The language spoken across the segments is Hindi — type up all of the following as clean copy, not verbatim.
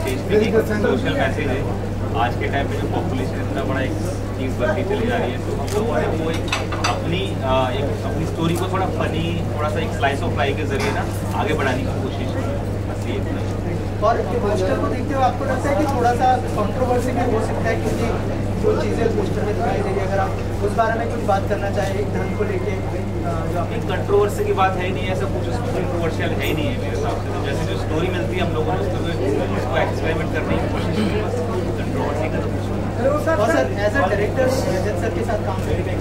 विशेष सोशल मैसेज है। आज के टाइम पे जो पॉपुलेशन इतना बड़ा एक चीज़ बनती चली जा रही है, तो लोगों ने वो एक अपनी स्टोरी को थोड़ा फनी, थोड़ा सा एक स्लाइस ऑफ लाइफ के जरिए ना आगे बढ़ाने की कोशिश की। बस ये इतना। और पोस्टर को देखते हुए आपको लगता है कि थोड़ा सा कंट्रोवर्सी भी हो सकता है, क्योंकि जो चीज़ें पोस्टर में दिखाई दे रही है, अगर आप उस बारे में कुछ बात करना चाहें एक धन को लेके, जो आपने कंट्रोवर्सी की बात है ही नहीं, ऐसा कुछ उसमें कंट्रोवर्शियल है ही नहीं है मेरे हिसाब से। तो जैसे जो स्टोरी मिलती है हम लोगों ने उसको एक्सपेरिमेंट करने की कोशिश की, बस कंट्रोवर्सी का तो कुछ नहीं। और sir as a director Rajat sir के साथ काम करेंगे,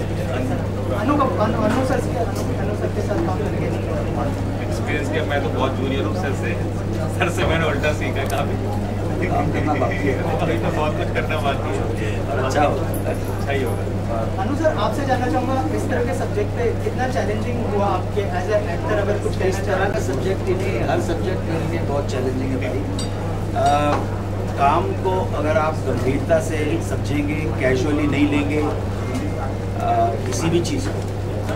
अनु सर के साथ काम करेंगे। एक्सपीरियंस किया, मैं तो बहुत जूनियर हूँ सर से मैंने उल्टा सीखा काफ़ी। अभी तो बहुत कुछ करना बाकी है, अच्छा ही होगा। अनु सर आपसे जानना चाहूँगा, इस तरह के सब्जेक्ट पे कितना चैलेंजिंग हुआ आपके एज ए एक्टर? अगर कुछ इस तरह का सब्जेक्ट ही नहीं, हर सब्जेक्ट के लिए बहुत चैलेंजिंग है भाई। काम को अगर आप गंभीरता से समझेंगे, कैजुअली नहीं लेंगे किसी भी चीज़ को,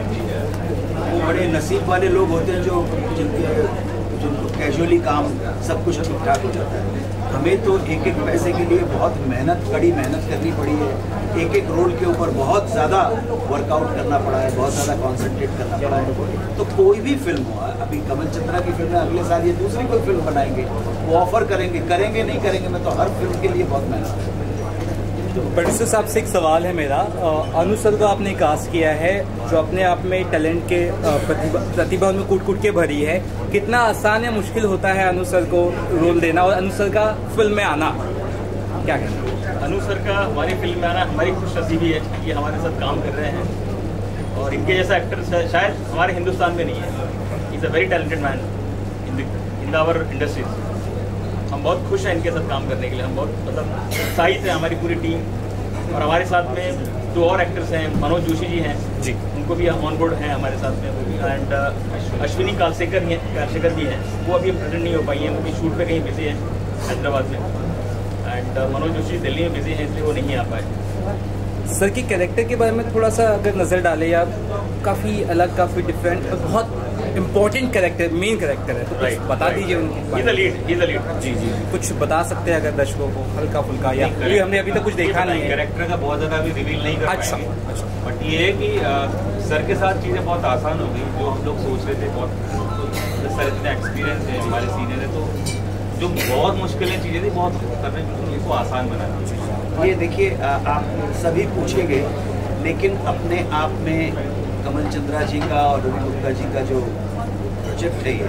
वो बड़े नसीब वाले लोग होते हैं जो जिनको कैजुअली काम सब कुछ ठीक ठाक हो जाता है। हमें तो एक एक पैसे के लिए बहुत कड़ी मेहनत करनी पड़ी है, एक एक रोल के ऊपर बहुत ज़्यादा वर्कआउट करना पड़ा है, बहुत ज़्यादा कॉन्सेंट्रेट करना पड़ा है। तो कोई भी फिल्म हो, अभी कमल चंद्रा की फिल्म है, अगले साल ये दूसरी कोई फिल्म बनाएंगे, वो ऑफर करेंगे नहीं करेंगे, मैं तो हर फिल्म के लिए बहुत मेहनत। प्रोड्यूसर साहब से एक सवाल है मेरा, अनु सर को आपने कास्ट किया है जो अपने आप में टैलेंट के प्रतिभा में कूट के भरी है, कितना आसान या मुश्किल होता है अनु सर को रोल देना और अनु सर का फिल्म में आना, क्या कहना? अनु सर का हमारी फिल्म में आना हमारी खुशनसीबी है कि ये हमारे साथ काम कर रहे हैं, और इनके जैसा एक्टर शायद हमारे हिंदुस्तान में नहीं है। Is a very talented man in our industries. हम बहुत खुश हैं इनके साथ काम करने के लिए, हम बहुत मतलब उत्साहित हैं, हमारी पूरी टीम। और हमारे साथ में 2 और एक्टर्स हैं, मनोज जोशी जी हैं जी, उनको भी ऑन बोर्ड हैं हमारे साथ में, वो भी, एंड अश्विनी कालशेखर भी हैं, वो अभी प्रेजेंट नहीं हो पाई हैं, वो भी शूट पे कहीं बिजी हैं हैदराबाद में, एंड मनोज जोशी दिल्ली में बिजी हैं, इसलिए वो नहीं आ पाए। सर की कैरेक्टर के बारे में थोड़ा सा अगर नज़र डालें, या काफ़ी अलग, काफ़ी डिफरेंट और बहुत इम्पोर्टेंट कैरेक्टर, मेन कैरेक्टर है, तो कुछ बता दीजिए उनकी। लीड जी कुछ बता सकते हैं अगर दर्शकों को हल्का फुल्का, या क्योंकि हमने अभी तक कुछ देखा नहीं है कैरेक्टर का, बहुत ज़्यादा अभी रिवील नहीं कर पाएंगे। अच्छा। बट ये है कि सर के साथ चीज़ें बहुत आसान हो गई, जो हम लोग सोच रहे थे बहुत, सर इतना एक्सपीरियंस है, हमारे सीनियर है, तो जो बहुत मुश्किलें चीज़ें थी बहुत करने को आसान बना। ये देखिए, आप सभी पूछेंगे, लेकिन अपने आप में कमल चंद्रा जी का और रवि गुप्ता जी का जो प्रोजेक्ट है ये,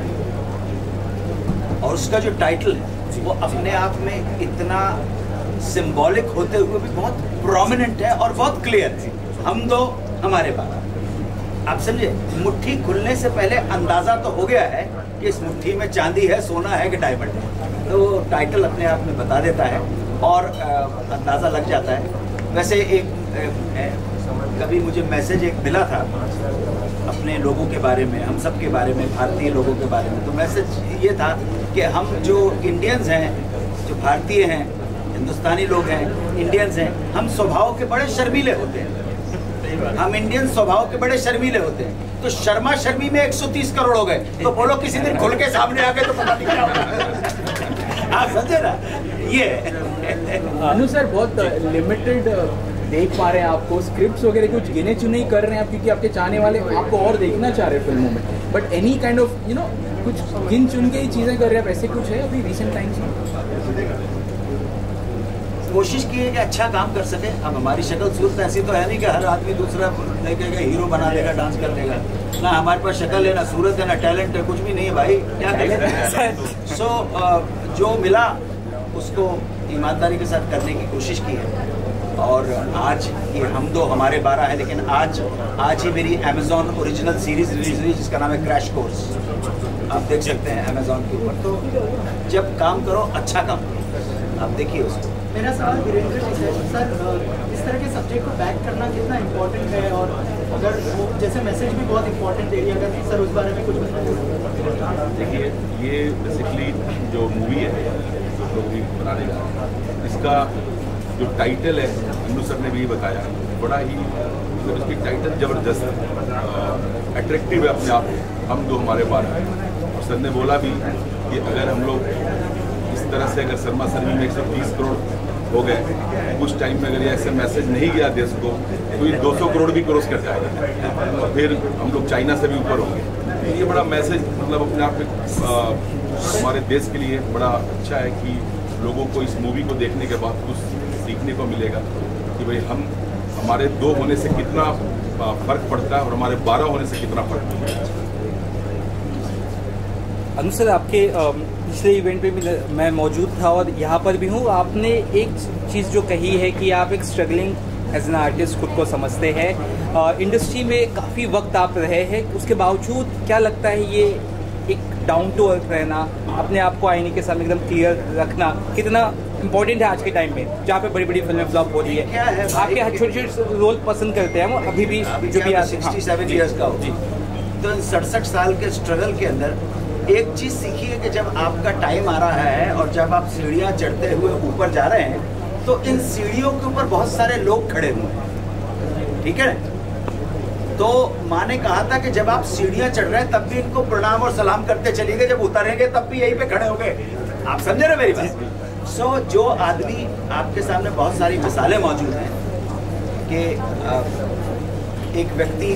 और उसका जो टाइटल है, वो अपने आप में इतना सिंबॉलिक होते हुए भी बहुत प्रोमिनेंट है और बहुत क्लियर है। हम दो हमारे पास, आप समझे, मुट्ठी खुलने से पहले अंदाजा तो हो गया है कि इस मुट्ठी में चांदी है, सोना है कि डायमंड है, तो वो टाइटल अपने आप में बता देता है और अंदाज़ा लग जाता है। वैसे एक कभी मुझे मैसेज एक मिला था अपने लोगों के बारे में, हम सब के बारे में, भारतीय लोगों के बारे में, तो मैसेज ये था कि हम जो इंडियंस हैं, जो भारतीय हैं, हिंदुस्तानी लोग हैं, इंडियंस हैं, हम स्वभाव के बड़े शर्मीले होते हैं। हम इंडियन स्वभाव के बड़े शर्मीले होते हैं, तो शर्मा शर्मी में 130 करोड़ हो गए, तो बोलो किसी दिन खुल के सामने आ गए तो पता नहीं क्या होगा। आप समझे ना? ये अनु सर बहुत लिमिटेड देख पा रहे हैं आपको, स्क्रिप्ट्स वगैरह कुछ गिने चुने ही कर रहे हैं आप, क्योंकि आपके चाहने वाले आपको और देखना चाह रहे हैं फिल्मों में, बट एनी काइंड ऑफ कुछ गिन चुन के ही चीज़ें कर रहे हैं, वैसे कुछ है अभी रिसेंट टाइम्स में? कोशिश की है कि अच्छा काम कर सके। अब हमारी शक्ल सूरत ऐसी तो है नहीं कि हर आदमी दूसरा देखेगा हीरो बना देगा, डांस कर देगा, ना हमारे पास शक्ल है, ना सूरत है, ना टैलेंट है, कुछ भी नहीं है भाई, क्या करें। सो जो मिला उसको ईमानदारी के साथ करने की कोशिश की है, और आज ये हम दो हमारे 12 है, लेकिन आज ही मेरी अमेज़ॉन ओरिजिनल सीरीज़ रिलीज हुई जिसका नाम है क्रैश कोर्स, आप देख सकते हैं अमेज़ॉन के ऊपर। तो जब काम करो अच्छा काम करो, आप देखिए उसको। मेरा सवाल वीरेंद्र जी से, सर इस तरह के सब्जेक्ट को बैक करना कितना इम्पोर्टेंट है, और अगर वो जैसे मैसेज भी बहुत इम्पोर्टेंट एरिया, अगर सर उस बारे में कुछ बताना। देखिए, ये बेसिकली जो मूवी है जो लोग भी बनाने जा रहे हैं, इसका जो टाइटल है, अनु सर ने भी बताया, बड़ा ही मतलब इसकी टाइटल ज़बरदस्त है, अट्रैक्टिव है अपने आप, हम दो हमारे 12 है। और सर ने बोला भी कि अगर हम लोग इस तरह से अगर शर्मा सर्वी में 130 करोड़ हो गए, कुछ टाइम में अगर ऐसे मैसेज नहीं गया देश को तो ये 200 करोड़ भी क्रॉस कर जाएगा और फिर हम लोग चाइना से भी ऊपर होंगे। तो ये बड़ा मैसेज मतलब अपने आप में हमारे देश के लिए बड़ा अच्छा है कि लोगों को इस मूवी को देखने के बाद कुछ सीखने को मिलेगा कि भाई हमारे 2 होने से कितना फर्क पड़ता है और हमारे 12 होने से कितना फर्क पड़ता है। अनु सर, आपके पिछले इवेंट पे भी मैं मौजूद था और यहाँ पर भी हूँ। आपने एक चीज़ जो कही है कि आप एक स्ट्रगलिंग एज एन आर्टिस्ट खुद को समझते हैं, इंडस्ट्री में काफ़ी वक्त आप रहे हैं, उसके बावजूद क्या लगता है ये एक डाउन टू अर्थ रहना, अपने आप को आईने के सामने एकदम क्लियर रखना कितना इम्पोर्टेंट है आज के टाइम में जहाँ पे बड़ी बड़ी फिल्में फ्लॉप हो रही है? आपके छोटे छोटे रोल पसंद करते हैं वो अभी भी जो भी 67 ईयर्स का हो, तो 67 साल के स्ट्रगल के अंदर एक चीज सीखिए कि जब आपका टाइम आ रहा है और जब आप सीढ़ियां चढ़ते हुए ऊपर जा रहे हैं तो इन सीढ़ियों के ऊपर बहुत सारे लोग खड़े हुए हैं, ठीक है? तो माँ ने कहा था कि जब आप सीढ़ियां चढ़ रहे हैं तब भी इनको प्रणाम और सलाम करते चलिएगा, जब उतरेंगे तब भी यहीं पे खड़े होंगे। आप समझे ना मेरी बात? सो जो आदमी आपके सामने बहुत सारी मिसालें मौजूद हैं कि एक व्यक्ति,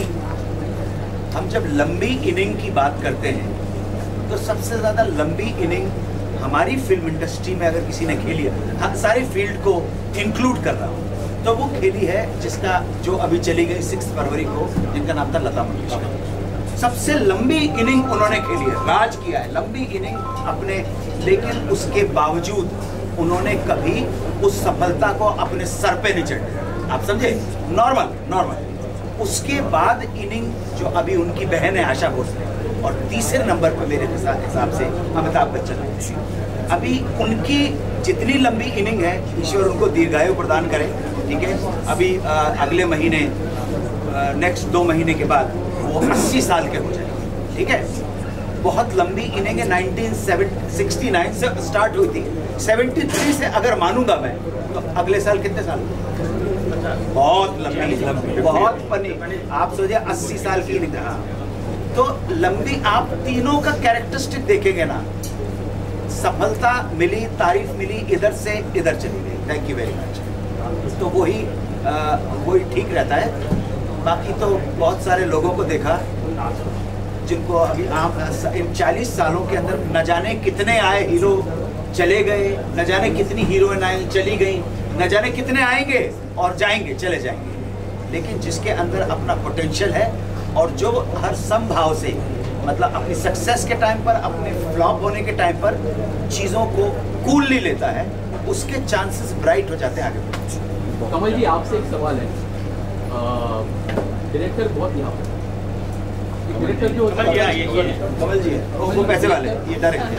हम जब लंबी इनिंग की बात करते हैं तो सबसे ज्यादा लंबी इनिंग हमारी फिल्म इंडस्ट्री में अगर किसी ने खेली है, सारी फील्ड को इंक्लूड कर रहा हूँ, तो वो खेली है जिसका जो अभी चली गई 6 फरवरी को, जिनका नाम था लता मंगेशकर। सबसे लंबी इनिंग उन्होंने खेली है, राज किया है लंबी इनिंग अपने, लेकिन उसके बावजूद उन्होंने कभी उस सफलता को अपने सर पे नहीं चढ़ा। आप समझे? नॉर्मल। उसके बाद इनिंग जो अभी उनकी बहन है आशा भोसले, और तीसरे नंबर पर मेरे हिसाब से अमिताभ बच्चन है। अभी उनकी जितनी लंबी इनिंग है, ईश्वर उनको दीर्घायु प्रदान करे, ठीक है? अभी अगले महीने नेक्स्ट 2 महीने के बाद वो 80 साल के हो जाए, ठीक है? बहुत लंबी इनिंग है। 1969 से स्टार्ट हुई थी, 73 से अगर मानूंगा मैं तो अगले साल कितने साल? बहुत लंबी, बहुत बनी। आप सोचिए 80 साल की इनिंग। तो लंबी, आप तीनों का कैरेक्टरिस्टिक देखेंगे ना, सफलता मिली, तारीफ मिली, इधर से इधर चली गई, थैंक यू वेरी मच। तो वही ठीक रहता है। बाकी तो बहुत सारे लोगों को देखा जिनको अभी आप इन 40 सालों के अंदर न जाने कितने आए हीरो चले गए, न जाने कितनी हीरोइन आई चली गई, न जाने कितने आएंगे और जाएंगे, चले जाएंगे, लेकिन जिसके अंदर अपना पोटेंशियल है और जो हर संभाव से, मतलब अपनी सक्सेस के टाइम पर, अपने फ्लॉप होने के टाइम पर चीज़ों को कूलली लेता है, उसके चांसेस ब्राइट हो जाते हैं आगे। कमल जी, आपसे एक सवाल है। डायरेक्टर बहुत यहाँ पर डायरेक्टर जो कमल जी है, वो पैसे वाले, ये डायरेक्टर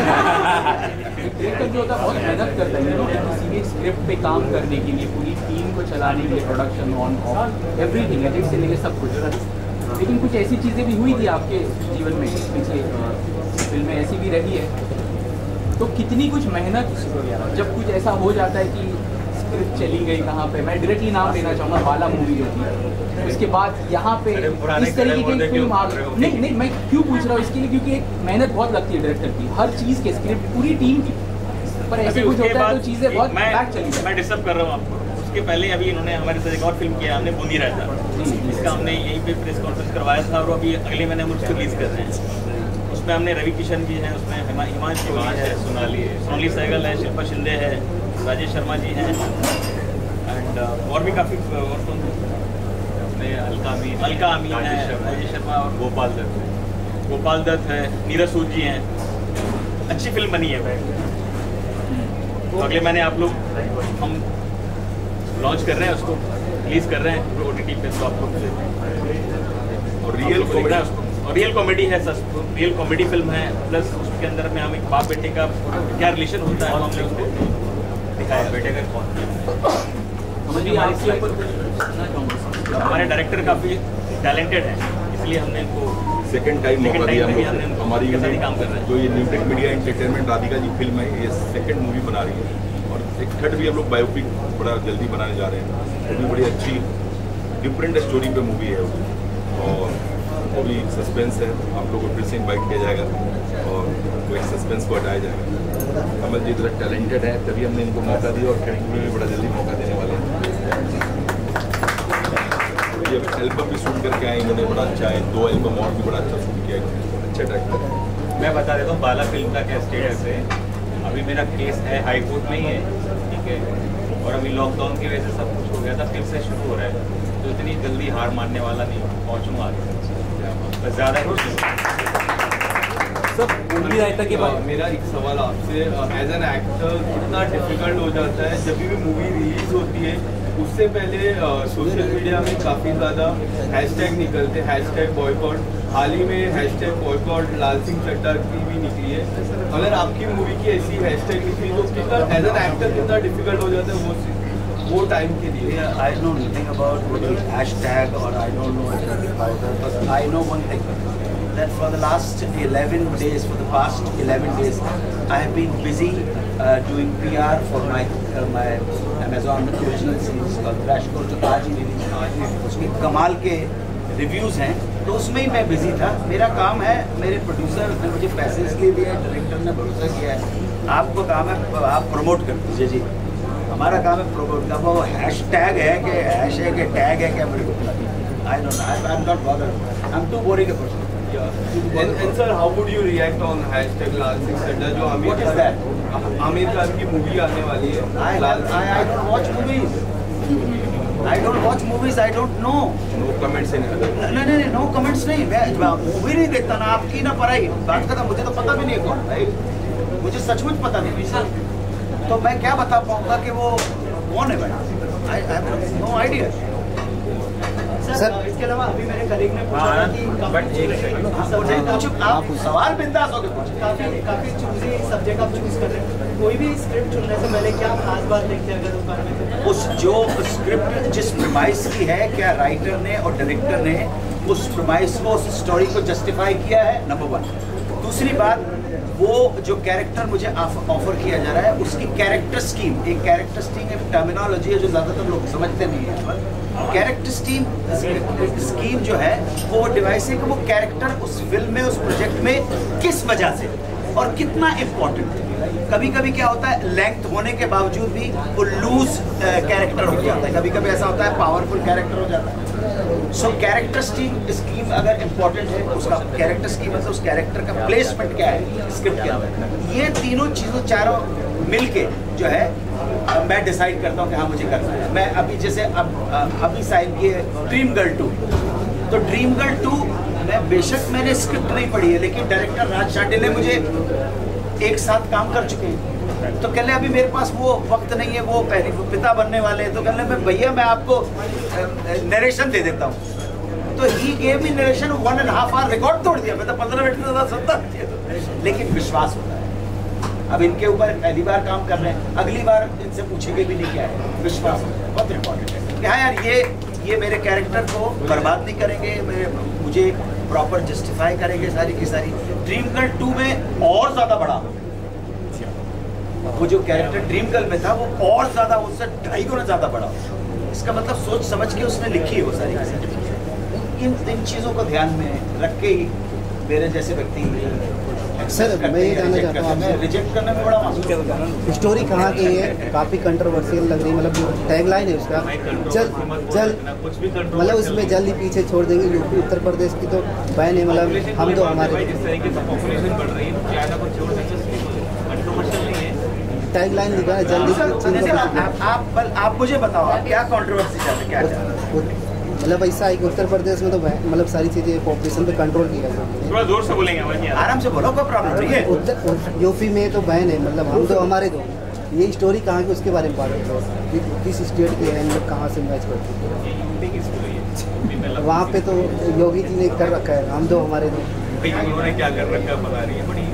जो होता है बहुत मेहनत करता है किसी भी स्क्रिप्ट पे काम करने के लिए, पूरी टीम को चलाने के लिए, production on off everything, edit से लेके सब कुछ। लेकिन कुछ ऐसी चीज़ें भी हुई थी आपके जीवन में, पिछले फिल्में ऐसी भी रही है, तो कितनी कुछ मेहनत जब कुछ ऐसा हो जाता है कि स्क्रिप्ट चली गई कहाँ पे, मैं डायरेक्टली नाम लेना चाहूँगा, बाला मूवी जो थी, उसके बाद यहाँ पे इस तरीके की फिल्म आ गई। नहीं, मैं क्यों पूछ रहा हूँ इसके लिए, क्योंकि एक मेहनत बहुत लगती है डायरेक्टर की, हर चीज़ के स्क्रिप्ट पूरी टीम की, पर ऐसे कुछ होता है तो चीज़ें बहुत बैक चली जाती। मैं डिस्टर्ब कर रहा हूँ आपको। उसके पहले अभी इन्होंने हमारे साथ एक और फिल्म किया, हमने बूंदी रहता, इसका हमने यहीं पे प्रेस कॉन्फ्रेंस करवाया था और अभी अगले महीने हम उसको रिलीज कर रहे हैं। उसमें हमने रवि किशन भी हैं, उसमें हिमांशु है, सोनाली सहगल है, शिल्पा शिंदे है, राजेश शर्मा जी हैं, एंड और भी काफ़ी, और कौन अपने अलका अमीन है, राजेश शर्मा और गोपाल दत्त है, नीरज सूद जी हैं। अच्छी फिल्म बनी है भाई। तो अगले महीने आप लोग हम लॉन्च कर रहे हैं, उसको रिलीज कर रहे हैं OTT पे, तो आप लोग और रियल कॉमेडी है, रियल कॉमेडी फिल्म है, प्लस उसके अंदर में हम एक बाप बेटे का क्या रिलेशन होता है, हमने उसको दिखाया। बेटे का कौन, हमारे डायरेक्टर काफ़ी टैलेंटेड है, इसलिए हमने इनको सेकंड टाइम मौका दिया हमारी काम कर रहे हैं। जो ये Newtech media entertainment Radhika ji film है, ये सेकंड मूवी बना रही है, और एक थर्ड भी हम लोग बायोपिक बड़ा जल्दी बनाने जा रहे हैं। वो भी बड़ी अच्छी डिफरेंट स्टोरी पे मूवी है वो, और वो भी सस्पेंस है, आप लोगों को फिर से इन्वाइट किया जाएगा। और वो एक सस्पेंस को हटाया जाएगा। कमल जी इतना टैलेंटेड है, तभी हमने इनको मौका दिया और कहीं में भी बड़ा जल्दी मौका देने वाले हैं। ये एल्बम भी शूट करके आए इन्होंने, बड़ा अच्छा है, 2 एल्बम और भी बड़ा अच्छा शूट किया है, अच्छा डायरेक्टर। मैं बता देता हूँ बाला फिल्म का क्या स्टेटस है। अभी मेरा केस है हाई कोर्ट में ही है, ठीक है, और अभी लॉकडाउन की वजह से सब कुछ हो गया था, फिर से शुरू हो रहा है, तो इतनी जल्दी हार मानने वाला नहीं पहुँचूँगा आगे, बस ज़्यादा कुछ सब उनकी रायता के बाद मेरा एक सवाल आपसे, एज एन एक्टर कितना डिफिकल्ट हो जाता है जब भी मूवी रिलीज होती है, उससे पहले सोशल मीडिया में काफ़ी ज़्यादा हैशटैग निकलते हैं, हैशटैग बॉयकॉट, हाल ही में हैशटैग बॉयकॉट लाल सिंह चड्ढा की भी निकली है। अगर आपकी मूवी की ऐसी हैशटैग निकली तो कितना एज एन एक्टर कितना डिफिकल्ट हो जाता है वो टाइम के लिए? I know nothing about the hashtag or I don't know anything about that, but I know one thing, that for the last 11 days, for the past 11 days, I have been busy doing PR for my Amazon original series called Crash Course, जो आज ही रिलीज, उसके कमाल के रिव्यूज़ हैं, तो उसमें ही मैं बिजी था। मेरा काम है, मेरे प्रोड्यूसर ने मुझे पैसे इसलिए दिए, डायरेक्टर ने भरोसा किया है, आपको काम है आप प्रमोट कर दीजिए जी, हमारा काम है प्रमोट का। वो हैशटैग है कि हैश है कि टैग है क्या, मेरे को पता नहीं। I don't know, I am not bothered, I am too boring a person. And sir, how would you react on hashtag Lal Singh Chaddha जो आमिर खान की मूवी आने वाली है? I don't watch movies. I don't watch movies. I don't know. No comments इन नहीं, नो कमेंट्स नहीं, मैं मूवी नहीं देखता ना, आपकी ना पढ़ाई, बात करता, मुझे तो पता भी नहीं है कौन भाई, मुझे सचमुच पता नहीं, तो मैं क्या बता पाऊंगा कि वो कौन है भाई, I have no idea. Sir इसके अलावा अभी मेरे कलीग ने पूछा था कि आप सवाल बिंदास होकर पूछे। काफी चूजी सब्जेक्ट आप चूज कर रहे हैं, कोई भी स्क्रिप्ट चुनने से पहले क्या खास बात देखते हैं अगर उस बारे में? उस जो स्क्रिप्ट जिस प्रीमाइस की है, क्या राइटर ने और डायरेक्टर ने उस प्रीमाइस को, उस स्टोरी को जस्टिफाई किया है, नंबर 1। दूसरी बात, वो जो कैरेक्टर मुझे ऑफर किया जा रहा है, उसकी कैरेक्टर स्कीम, एक कैरेक्टर स्कीम एक टर्मिनोलॉजी है जो ज़्यादातर लोग समझते नहीं है। कैरेक्टर स्कीम जो है वो डिवाइस है कि वो कैरेक्टर उस फिल्म में, उस प्रोजेक्ट में किस वजह से और कितना इम्पोर्टेंट है। कभी कभी क्या होता है, लेंथ होने के बावजूद भी वो लूज कैरेक्टर हो जाता है, कभी कभी ऐसा होता है पावरफुल कैरेक्टर हो जाता है। सो कैरेक्टर स्कीम अगर इम्पोर्टेंट है, उसका कैरेक्टर स्कीम मतलब उस कैरेक्टर का प्लेसमेंट क्या है स्क्रिप्ट के अंदर, ये तीनों चीज़ों चारों मिलके जो है मैं डिसाइड करता हूँ कि हाँ मुझे करना है। मैं अभी जैसे अभी साइन किए ड्रीम गर्ल 2, तो ड्रीम गर्ल 2 मैं बेशक मैंने स्क्रिप्ट नहीं पढ़ी है, लेकिन डायरेक्टर राज शांडे ने मुझे एक साथ काम कर चुके हैं, तो कहले अभी मेरे पास वो वक्त नहीं है, वो पहले पिता बनने वाले हैं, तो कहले मैं भैया मैं आपको नरेशन दे देता हूँ। तो he gave me narration 1.5 hour, रिकॉर्ड तोड़ दिया, मैं तो 15 मिनट में ज़्यादा सुनता, लेकिन विश्वास होता है। अब इनके ऊपर पहली बार काम कर रहे हैं, अगली बार इनसे पूछेंगे भी नहीं क्या है, विश्वास बहुत इम्पोर्टेंट है कि हाँ यार ये मेरे कैरेक्टर को बर्बाद नहीं करेंगे, मुझे प्रॉपर जस्टिफाई करेंगे सारी की सारी। ड्रीम गर्ल 2 में और ज़्यादा बड़ा, वो जो कैरेक्टर ड्रीम गर्ल में था वो और ज़्यादा, उससे 2.5 गुना ज़्यादा बड़ा। इसका मतलब सोच समझ के उसने लिखी है वो सारी की सारी। इन चीज़ों को ध्यान में रख के ही मेरे जैसे व्यक्ति सर मैं ये जानना चाहता हूँ, आपसे रिजेक्ट करने में बड़ा मासूम स्टोरी कहाँ की है, काफ़ी कंट्रोवर्शियल लग रही है, मतलब टैगलाइन है उसका जल्द मतलब उसमें जल्दी पीछे छोड़ देंगे यूपी उत्तर प्रदेश की, तो बैन है, मतलब हम तो हमारे टैगलाइन लिखा है जल्दी। आप मुझे बताओ आप क्या कंट्रोवर्सी चाहते, क्या चाहते? मतलब ऐसा है कि उत्तर प्रदेश में तो मतलब सारी चीज़ें पॉपुलेशन पे कंट्रोल किया जाए। थोड़ा जोर से बोलेंगे, आराम से बोलो, कोई प्रॉब्लम नहीं है। यूपी में तो बैन है, मतलब हम तो हमारे तो ये स्टोरी कहाँ की उसके बारे में बात करो, किस स्टेट के हैं, मतलब कहाँ से मैच करते हैं, वहाँ पे तो योगी जी ने कर रखा है, हम तो हमारे तो उन्होंने क्या कर रखा है बता रही है, बड़ी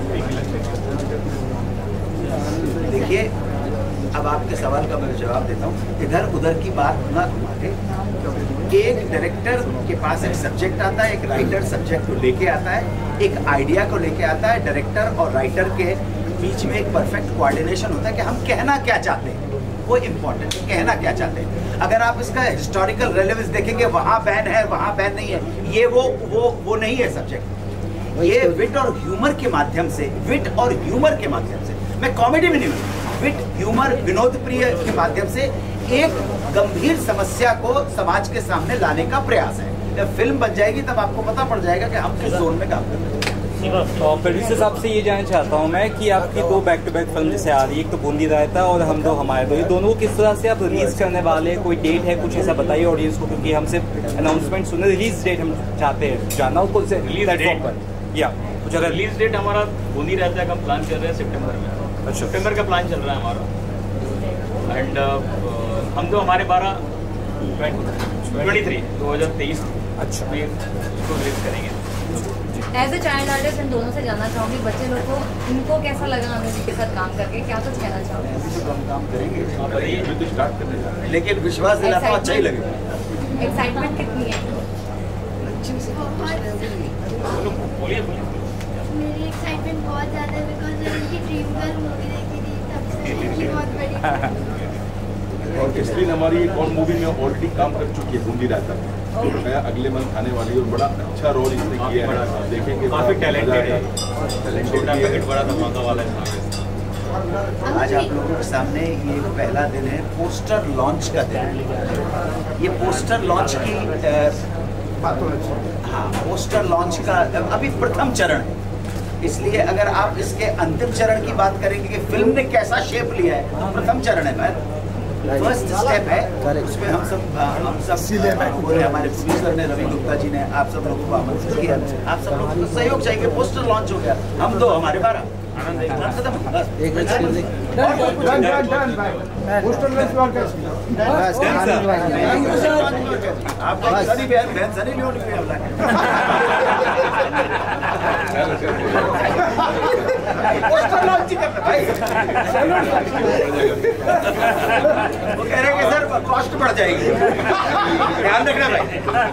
देखिए अब आपके सवाल का मैं जवाब देता हूँ। इधर उधर की बात ना घुमा के, एक डायरेक्टर के पास एक सब्जेक्ट आता है, एक राइटर सब्जेक्ट को लेके आता है, एक आइडिया को लेके आता है, डायरेक्टर और राइटर के बीच में एक परफेक्ट कोऑर्डिनेशन होता है कि हम कहना क्या चाहते हैं, वो इम्पोर्टेंट है, कहना क्या चाहते हैं। अगर आप इसका हिस्टोरिकल रेलेवेंस देखेंगे, वहाँ बैन है वहाँ बैन नहीं है, ये वो नहीं है सब्जेक्ट। ये विट और ह्यूमर के माध्यम से, मैं कॉमेडी में नहीं हूँ, विट ह्यूमर विनोद प्रिय के माध्यम से एक गंभीर समस्या को समाज के सामने लाने का प्रयास है। जब फिल्म बन जाएगी तब आपको पता पड़ जाएगा कि हम किस जोन में काम कर रहे हैं। और प्रोड्यूसर साहब से ये जानना चाहता हूँ मैं कि आपकी 2 बैक टू बैक फिल्म जैसे आ रही है, एक तो बूंदी रायता और हम दो हमारे दो, ये दोनों को किस तरह से आप रिलीज करने वाले हैं? कोई डेट है, कुछ ऐसा बताइए ऑडियंस को, क्योंकि हमसे अनाउंसमेंट सुने, रिलीज डेट हम चाहते हैं जानना उसको रिलीज प्लेटफॉर्म पर। या कुछ अगर रिलीज डेट हमारा बूंदी रायता का हम प्लान कर रहे हैं सितंबर में। अच्छा, सितंबर का प्लान चल रहा है हमारा। एंड हम तो हमारे 2023 अच्छा में इसको रिलीज करेंगे। एज ए चाइल्ड आर्टिस्ट इन दोनों से जानना चाहूँगी, बच्चे लोग को इनको कैसा लगा अनुज जी के साथ काम करके, क्या कुछ कहना चाहोगे? हम काम करेंगे अभी तो स्टार्ट करने जा रहे हैं। लेकिन विश्वास दिलाता हूं अच्छा ही लगेगा। एक्साइटमेंट कितनी है? बोलिए मेरी एक्साइटमेंट बहुत ज़्यादा है बिकॉज उनकी ड्रीम गर्ल मूवी देखी थी, तब से उनकी बहुत बड़ी और इसलिए हमारी एक और मूवी में ऑलरेडी काम कर चुकी है बूंदी रायता में, तो मैं अगले मंथ आने वाली है और बड़ा अच्छा रोल इसने किया है, देखेंगे काफी टैलेंटेड है, बड़ा धमाका वाला है। आज आप लोगों के सामने ये पहला दिन है, पोस्टर लॉन्च का दिन है। ये पोस्टर लॉन्च की हाँ, पोस्टर लॉन्च का अभी प्रथम चरण है, इसलिए अगर आप इसके अंतिम चरण की बात करेंगे कि फिल्म ने कैसा शेप लिया है, तो प्रथम चरण है, फर्स्ट स्टेप है। उसमें हम सब पूरे हमारे प्रोड्यूसर ने, रवि गुप्ता जी ने आप सब लोगों को आमंत्रित किया, आप सब लोगों को सहयोग चाहिए। पोस्टर लॉन्च हो गया, हम 2 हमारे 12 एक मिनट आपको सनी बहन सनी लियोनी को पोस्टर लॉन्च करना भाई। वो कह रहे हैं कि सर कॉस्ट बढ़ जाएगी, ध्यान रखना भाई।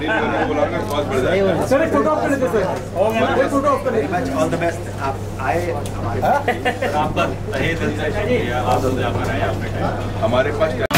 सर एक फोटो ऑफ कर लेते सर, फोटो ऑफ कर लेते। ऑल द बेस्ट, आप आए हमारे आपका तहे दिल से शुक्रिया, आप हमारे पास